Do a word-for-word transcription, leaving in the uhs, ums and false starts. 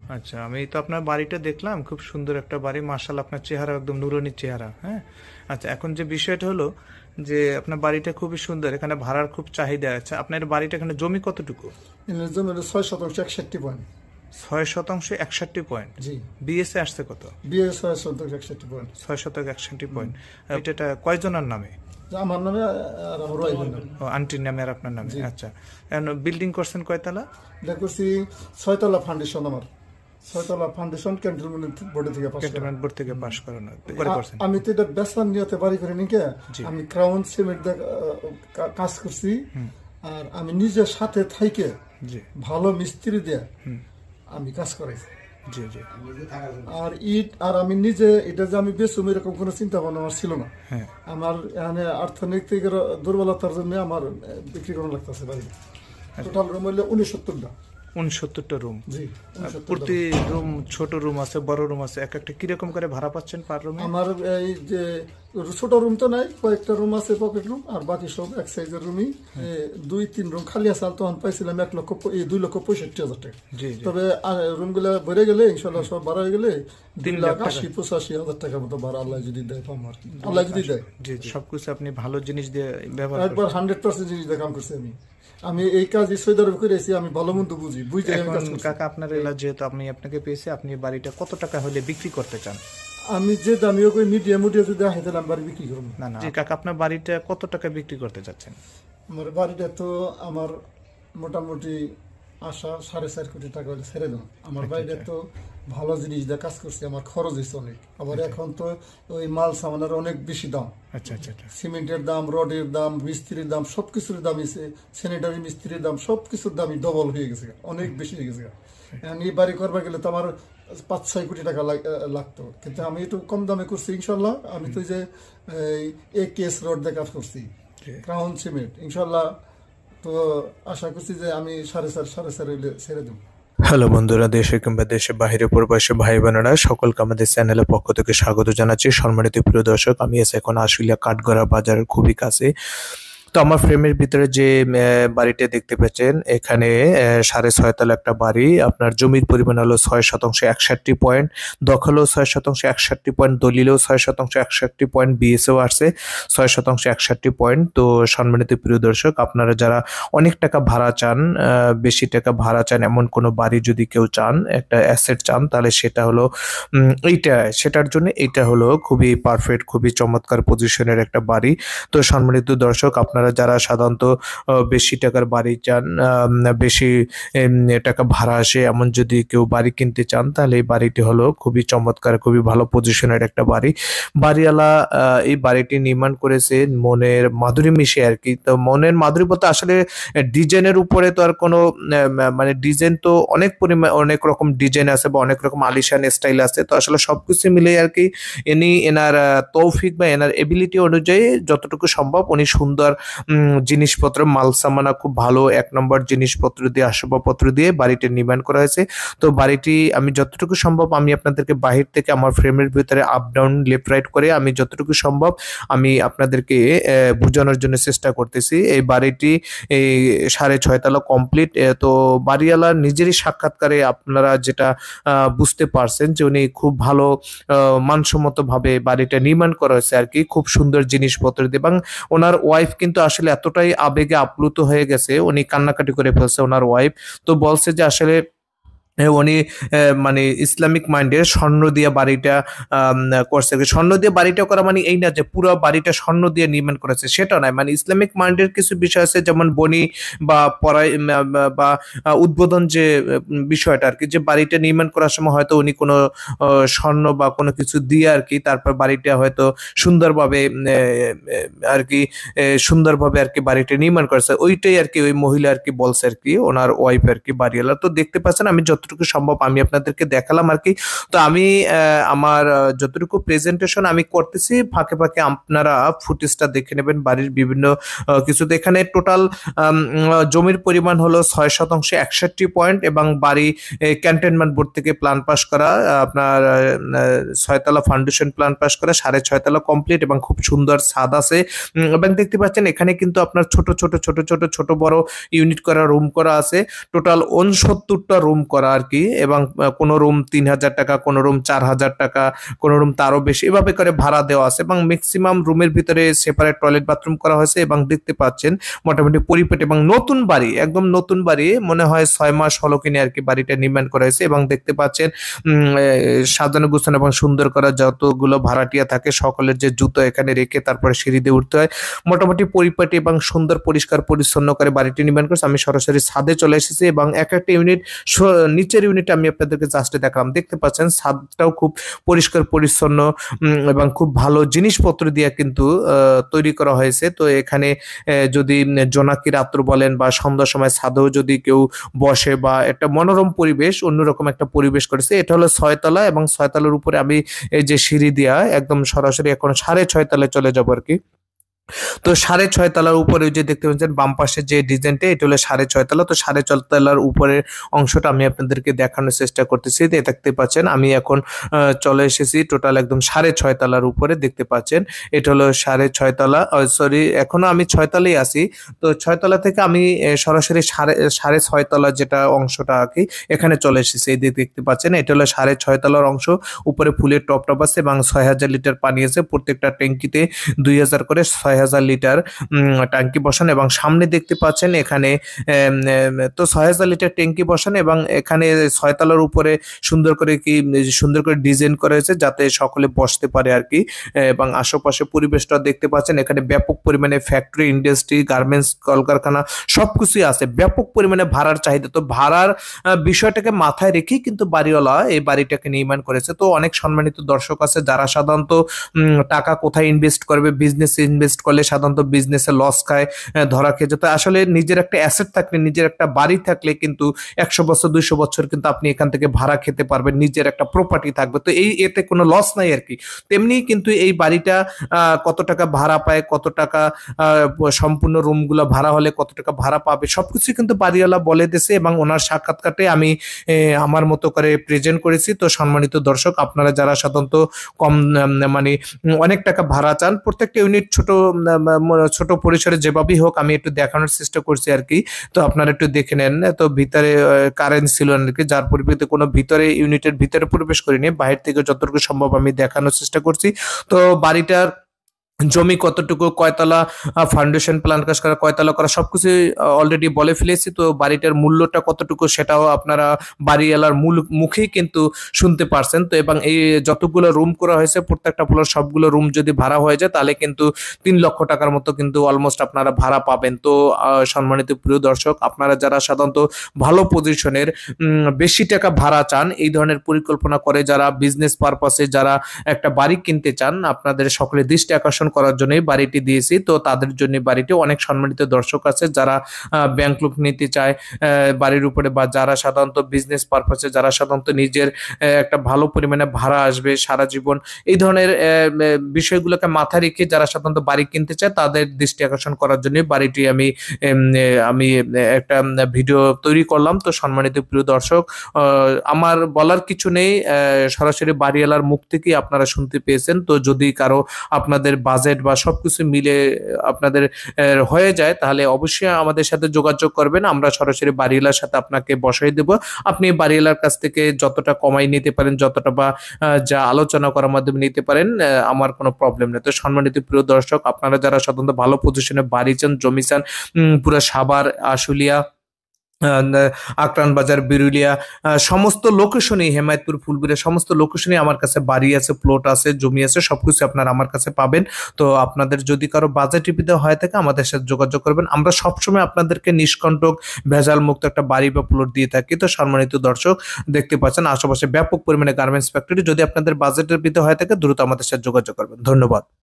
আচ্ছা, আমি তো আপনার বাড়িটা দেখলাম, খুব সুন্দর একটা বাড়ি, মাশাআল্লাহ আপনার চেহারা একদম নুরানি চেহারা। হ্যাঁ, আচ্ছা, এখন যে বিষয়টা হলো যে আপনার বাড়িটা খুবই সুন্দর, এখানে ভাড়ার খুব চাহিদা আছে। আপনার বাড়িটা এখানে জমি কতটুকু? জমি ছয় শতাংশ একষট্টি পয়েন্ট। ছয় শতাংশ একষট্টি পয়েন্ট। জি। বিএসএ আসছে কত? বিএস ছয় শতাংশ একষট্টি পয়েন্ট। ছয় শতক একষট্টি পয়েন্ট। এটা কয়জনের নামে? আমার নামে আর আমার ওয়াইফের নামে। ও, আন্টির নামে আর আপনার নামে। আচ্ছা, বিল্ডিং করছেন কয়তলা? এটা করছি ছয়তলা ফাউন্ডেশন। আমার ছয়তলা ফাউন্ডেশন ক্যান্টনমেন্ট বোর্ড থেকে পাস ক্যান্টনমেন্ট বোর্ড থেকে পাস করানো করে করছেন। আমি তো এটা বেসার নিয়তে বাড়ি করে নিকে আমি ক্রাউন সিমেন্ট কাজ করছি। আর আমি নিজের সাথে থাইকে ভালো মিস্ত্রি দিয়ে আমি কাজ করাইছি। জি জি। আর ইট আর আমি নিজে এটা যে আমি বেচুম এরকম কোনো চিন্তা ভাবনা আমার ছিল না। আমার এখানে অর্থনৈতিক দুর্বলতার জন্য আমার বিক্রি করা লাগতেছে বাড়ি। টোটাল রুম হইলে উনসত্তরটা। উনসত্তরটা রুম। জি। প্রতি রুম ছোট রুম আছে, বড় রুম আছে, এক একটা কিরকম করে ভাড়া পাচ্ছেন পার রুমে? আমার এই যে ছোট রুম তো নাই, কয়েকটা রুম আছে পকেট রুম, আর বাকি সব এক সাইজের রুমই। দুই তিন রুম খালি আছে, তখন পাইছিলাম এক লক্ষ দুই লক্ষ পঁয়ষট্টি হাজার টাকা। তবে রুম গুলা ভরে গেলে ইনশাল্লাহ সব ভাড়া হয়ে গেলে তিন লাখ আশি পঁচাশি হাজার টাকার মতো ভাড়া আল্লাহ যদি দেয় পাবো আর কি। আল্লাহ যদি দেয়। জি, সবকিছু আপনি ভালো জিনিস দিয়ে ব্যবহার একবার হান্ড্রেড পার্সেন্ট জিনিস দিয়ে কাম করছি আমি। আমি এই কাজ সৌদি আরবে করেছি, আমি ভালো মন্দ বুঝি বুঝতে। কাকা, আপনার এলাকা যেহেতু আমি আপনাকে পেয়েছি, আপনি বাড়িটা কত টাকা হলে বিক্রি করতে চান? আমি যে দামিও কই মিডিয়া মিডিয়া যদি হাইতে বাড়ি বিক্রি করব না না। জি কাকা, আপনার বাড়িটা কত টাকা বিক্রি করতে চাচ্ছেন? আমার বাড়িটা তো আমার মোটামুটি আশা সাড়ে চার কোটি টাকা হলে ছেড়ে দেবো। আমার বাড়িটা তো ভালো জিনিস দিয়ে কাজ করছি, আমার খরচ হয়েছে অনেক। আবার এখন তো ওই মাল সামানের অনেক বেশি দাম। আচ্ছা আচ্ছা। সিমেন্টের দাম, রডের দাম, মিস্ত্রির দাম, সবকিছুর দাম, স্যানিটারি মিস্ত্রির দাম, সবকিছুর দামই ডবল হয়ে গেছে, অনেক বেশি হয়ে গেছে। এই বাড়ি করবার গেলে তো আমার পাঁচ ছয় কোটি টাকা লাগতো, কিন্তু আমি একটু কম দামে করছি ইনশাল্লাহ। আমি তো যে এ কেস রড দিয়ে কাজ করছি, ক্রাউন সিমেন্ট, ইনশাল্লাহ। তো আশা করছি যে আমি সাড়ে চার সাড়ে চার হইলে ছেড়ে দেবো। হ্যালো বন্ধুরা, দেশে কিংবা দেশে বাইরে প্রবাসী ভাই বোনেরা সকলকে আমাদের চ্যানেলের পক্ষ থেকে স্বাগত জানাচ্ছি। সম্মানিত প্রিয় দর্শক, আমি আছি এখন আশুলিয়া কাঠগড়া বাজারের খুবই কাছে। তো আমার ফ্রেমের ভিতরে যে বাড়িটা দেখতে পাচ্ছেন, এখানে সাড়ে ছয়তলা একটা বাড়ি। আপনার জমির পরিমাণ হলো ছয় শতাংশ একষট্টি পয়েন্ট, দখলও ছয় শতাংশ একষট্টি পয়েন্ট, দলিলেও ছয় শতাংশ একষট্টি পয়েন্ট, বিএসও আসছে ছয় শতাংশ একষট্টি পয়েন্ট। তো সম্মানিত প্রিয় দর্শক, আপনারা যারা অনেক টাকা ভাড়া চান, বেশি টাকা ভাড়া চান, এমন কোনো বাড়ি যদি কেউ চান, একটা অ্যাসেট চান, তাহলে সেটা হলো এইটা, সেটার জন্য এটা হলো খুবই পারফেক্ট, খুবই চমৎকার পজিশনের একটা বাড়ি। তো সম্মানিত দর্শক, আপনারা যারা সাধারণত বেশি টাকার বাড়ি চান, বেশি টাকা ভাড়া আসে, এমন যদি কেউ বাড়ি কিনতে চান, তাহলে এই বাড়িটি হলো খুবই চমৎকার, খুবই ভালো পজিশনের একটা বাড়ি। বাড়িওয়ালা এই বাড়িটি নির্মাণ করেছে মনের মাধুরী মিশে আর কি। তো মনের মাধুরী বলতে আসলে ডিজাইনের উপরে তো আর কোনো মানে ডিজাইন তো অনেক পরিমাণ, অনেক রকম ডিজাইন আছে বা অনেক রকম আলিশান স্টাইল আছে। তো আসলে সবকিছু মিলে আর কি ইনি এনার তৌফিক বা এনার এবিলিটি অনুযায়ী যতটুকু সম্ভব উনি সুন্দর জিনিসপত্র, মাল সামানা খুব ভালো এক নম্বর জিনিসপত্র দিয়ে, আসবাবপত্র দিয়ে বাড়িটি নির্মাণ করা হয়েছে। তো বাড়িটি আমি যতটুকু সম্ভব আমি আপনাদেরকে বাহির থেকে আমার ফ্রেমের ভিতরে আপ ডাউন লেফট রাইট করে আমি যতটুকু সম্ভব আমি আপনাদেরকে বোঝানোর জন্য চেষ্টা করতেছি। এই বাড়িটি এই সাড়ে ছয়তলা কমপ্লিট। তো বাড়িওয়ালার নিজেরই সাক্ষাৎকারে আপনারা যেটা বুঝতে পারছেন যে উনি খুব ভালো মানসম্মত ভাবে বাড়িটা নির্মাণ করা হয়েছে আর কি, খুব সুন্দর জিনিসপত্র দিয়ে। এবং ওনার ওয়াইফ কিন্তু আসলে এতটাই আবেগে আপ্লুত হয়ে গেছে, উনি কান্নাকাটি করে ফেলছে ওনার ওয়াইফ। তো বলছে যে আসলে উনি মানে ইসলামিক মাইন্ডের স্বর্ণ দিয়ে বাড়িটা করছে। স্বর্ণ দিয়ে বাড়িটা করা মানে এই না যে পুরো বাড়িটা স্বর্ণ দিয়ে নির্মাণ করেছে, সেটা নয়। মানে ইসলামিক মাইন্ডের কিছু বিষয় আছে, যেমন বনি বা পড়াই বা উদ্বোধন যে বিষয়টা আর কি, যে বাড়িটা নির্মাণ করার সময় হয়তো উনি কোনো স্বর্ণ বা কোনো কিছু দিয়ে আর কি তারপর বাড়িটা হয়তো সুন্দরভাবে আর কি সুন্দরভাবে আর কি বাড়িটা নির্মাণ করেছে। ওইটাই আর কি ওই মহিলা আর কি বলছে আর কি, ওনার ওয়াইফ আর কি বাড়িওয়ালা। তো দেখতে পাচ্ছেন আমি যত যতটুকু সম্ভব আমি আপনাদেরকে দেখালাম আর কি। তো আমি আমার যতটুকু প্রেজেন্টেশন আমি করতেছি, ফাঁকে ফাঁকে আপনারা ফুটেজটা দেখে নেবেন বাড়ির বিভিন্ন কিছু। এখানে টোটাল জমির পরিমাণ হলো ছয় শতাংশ একষট্টি পয়েন্ট এবং বাড়ি ক্যান্টনমেন্ট বোর্ড থেকে প্ল্যান পাস করা, আপনার ছয়তলা ফাউন্ডেশন প্ল্যান পাস করা, সাড়ে ছয়তলা কমপ্লিট এবং খুব সুন্দর ছাদ আছে। এবং দেখতে পাচ্ছেন এখানে কিন্তু আপনার ছোট ছোট ছোট ছোট ছোট বড় ইউনিট করা রুম করা আছে, টোটাল উনসত্তরটা রুম করা আর কি, এবং কোনো রুম তিন হাজার টাকা, কোনো রুম চার হাজার টাকা, কোনো রুম তারও বেশি, এভাবে করে ভাড়া দেওয়া আছে এবং ম্যাক্সিমাম রুমের ভিতরে সেপারেট টয়লেট বাথরুম করা হয়েছে এবং দেখতে পাচ্ছেন মোটামুটি পরিপাটি এবং নতুন বাড়ি, একদম নতুন বাড়ি, মনে হয় ছয় মাস হলো কিনে আর কি বাড়িটা নির্মাণ করা হয়েছে। এবং দেখতে পাচ্ছেন সাজানো গুছানো এবং সুন্দর করা, যতগুলো ভাড়াটিয়া থাকে সকলের যে জুতো এখানে রেখে তারপরে সিঁড়ি দিয়ে উঠতে হয়, মোটামুটি পরিপাটি এবং সুন্দর পরিষ্কার পরিচ্ছন্ন করে বাড়িটি নির্মাণ করেছে। আমি সরাসরি ছাদে চলে এসেছি এবং এক একটা ইউনিট, নিচের ইউনিট আমি আপনাদেরকে জাস্ট দেখালাম, দেখতে পাচ্ছেন ছাদটাও খুব পরিষ্কার পরিচ্ছন্ন এবং খুব ভালো জিনিসপত্র দিয়ে কিন্তু তৈরি করা হয়েছে। তো এখানে যদি জোনাকি রাত্র বলেন বা সন্ধ্যার সময় ছাদেও যদি কেউ বসে, বা একটা মনোরম পরিবেশ, অন্যরকম একটা পরিবেশ করেছে। এটা হলো ছয়তলা এবং ছয়তলার উপরে আমি এই যে সিঁড়ি দিয়া একদম সরাসরি এখন সাড়ে ছয় তলায় চলে যাবো আর কি। তো সাড়ে ছয় তলার উপরে যে দেখতে পাচ্ছেন বাম পাশে যে ডিজাইনটা, এটা হলো সাড়ে ছয় তলা। তো সাড়ে ছয় তলার উপরের অংশটা আমি আপনাদেরকে দেখানোর চেষ্টা করতেছি। দেখতে পাচ্ছেন আমি এখন চলে এসেছি টোটাল একদম সাড়ে ছয় তলার উপরে, দেখতে পাচ্ছেন এটা হলো সাড়ে ছয় তলা, সরি এখনো আমি ছয় তলায় আছি। তো ছয় তলা থেকে আমি সরাসরি সাড়ে সাড়ে ছয় তলা যেটা অংশটা আর কি এখানে চলে এসেছি। এই দেখতে পাচ্ছেন এটা হলো সাড়ে ছয় তলার অংশ, উপরে ফুলের টপ টপ আছে এবং ছয় হাজার লিটার পানি আছে, প্রত্যেকটা ট্যাঙ্কিতে দুই হাজার করে ছয় হাজার লিটার ট্যাঙ্কি বসান। এবং সামনে দেখতে পাচ্ছেন এখানে তো ছয় হাজার লিটার ট্যাঙ্কি বসান এবং এখানে ছয়তলার উপরে সুন্দর করে কি সুন্দর করে ডিজাইন করা হয়েছে যাতে সকলে বসতে পারে আর কি। এবং আশেপাশে পরিবেশটা দেখতে পাচ্ছেন, এখানে ব্যাপক পরিমাণে ফ্যাক্টরি, ইন্ডাস্ট্রি, গার্মেন্টস, কলকারখানা সবকিছুই আছে, ব্যাপক পরিমাণে ভাড়ার চাহিদা। তো ভাড়ার বিষয়টাকে মাথায় রেখেই কিন্তু বাড়িওয়ালা এই বাড়িটাকে নির্মাণ করেছে। তো অনেক সম্মানিত দর্শক আছে যারা সাধারণত টাকা কোথায় ইনভেস্ট করবে, বিজনেস ইনভেস্ট করলে সাধারণত বিজনেসে লস খায়, ধরা খেয়ে যেত। আসলে নিজের একটা অ্যাসেট থাকলে, নিজের একটা বাড়ি থাকলে কিন্তু একশো বছর দুইশো বছর কিন্তু আপনি এখান থেকে ভাড়া খেতে পারবেন, নিজের একটা প্রপার্টি থাকবে। তো এই এতে কোনো লস নাই আর কি। তেমনি কিন্তু এই বাড়িটা কত টাকা ভাড়া পায়, কত টাকা সম্পূর্ণ রুমগুলো ভাড়া হলে কত টাকা ভাড়া পাবে, সবকিছু কিন্তু বাড়িওয়ালা বলে দিয়েছে এবং ওনার সাক্ষাৎকারটাই আমি আমার মতো করে প্রেজেন্ট করেছি। তো সম্মানিত দর্শক, আপনারা যারা সাধারণত কম মানে অনেক টাকা ভাড়া চান, প্রত্যেকটা ইউনিট ছোট ছোট পরিসরে যেভাবেই হোক আমি একটু দেখানোর চেষ্টা করছি আর কি। তো আপনারা একটু দেখে নেন। তো ভিতরে কারেন্ট ছিল আর কি, যার পরিপ্রেক্ষিতে কোনো ভিতরে ইউনিটের ভিতরে প্রবেশ করিনি, বাহির থেকে যতটুকু সম্ভব আমি দেখানোর চেষ্টা করছি। তো বাড়িটার জমি কতটুকু, কয়তলা ফাউন্ডেশন প্ল্যান কাজ করা, কয়তলা করা, সবকিছু অলরেডি বলে ফেলেছি। তো বাড়িটার মূল্যটা কতটুকু সেটাও আপনারা বাড়িওয়ালার মূল মুখেই কিন্তু শুনতে পারছেন। তো এবং এই যতগুলো রুম করা হয়েছে প্রত্যেকটা ফ্লোর সবগুলো রুম যদি ভাড়া হয়ে যায় তাহলে কিন্তু তিন লক্ষ টাকার মতো কিন্তু অলমোস্ট আপনারা ভাড়া পাবেন। তো সম্মানিত প্রিয় দর্শক, আপনারা যারা সাধারণত ভালো পজিশনের বেশি টাকা ভাড়া চান, এই ধরনের পরিকল্পনা করে যারা বিজনেস পারপাসে যারা একটা বাড়ি কিনতে চান, আপনাদের সকলে দৃষ্টি আকর্ষণ করার জন্য বাড়িটি দিয়েছি। তো তাদের জন্য বাড়িটি অনেক সম্মানিত দর্শক আছে যারা ব্যাংক লোন নিতে চায় বাড়ির উপরে, বা যারা সাধারণত বিজনেস পারপাসে, যারা সাধারণত নিজের একটা ভালো পরিমাণে ভাড়া আসবে সারা জীবন, এই ধরনের বিষয়গুলোকে মাথায় রেখে যারা সাধারণত বাড়ি কিনতে চায় তাদের দৃষ্টি আকর্ষণ করার জন্য বাড়িটি আমি আমি একটা ভিডিও তৈরি করলাম। তো সম্মানিত প্রিয় দর্শক, আমার বলার কিছু নেই, সরাসরি বাড়িওয়ালার মুখ থেকেই আপনারা শুনতে পেয়েছেন। তো যদি কারো আপনাদের বাজেট বা সবকিছু মিলে আপনাদের হয়ে যায় তাহলে অবশ্যই আমাদের সাথে যোগাযোগ করবেন, আমরা সরাসরি বাড়িওয়ালার সাথে আপনাকে বসাই দেব। আপনি বাড়িওয়ালার কাছ থেকে যতটা কমাই নিতে পারেন, যতটা বা যা আলোচনা করার মাধ্যমে নিতে পারেন, আমার কোনো প্রবলেম নেই। তো সম্মানিত প্রিয় দর্শক, আপনারা যারা সাধারণত ভালো পজিশনে বাড়ি চান, জমি চান, পুরো সাভার, আশুলিয়া, আকরান বাজার, বিরুলিয়া সমস্ত লোকেশনই, হেমায়তপুর, ফুলবিরা সমস্ত লোকেশনই আমার কাছে বাড়ি আছে, প্লট আছে, জমি আছে, সবকিছু আপনারা আমার কাছে পাবেন। তো আপনাদের যদি কারো বাজেট টিপিতে হয় থাকে আমাদের সাথে যোগাযোগ করবেন, আমরা সবসময় আপনাদেরকে নিষ্কণ্টক ভেজাল মুক্ত একটা বাড়ি বা প্লট দিয়ে থাকি। তো সম্মানিত দর্শক, দেখতে পাচ্ছেন আশেপাশে ব্যাপক পরিমাণে গার্মেন্টস ফ্যাক্টরি, যদি আপনাদের বাজেটের ভিতরে হয় থাকে দ্রুত আমাদের সাথে যোগাযোগ করবেন। ধন্যবাদ।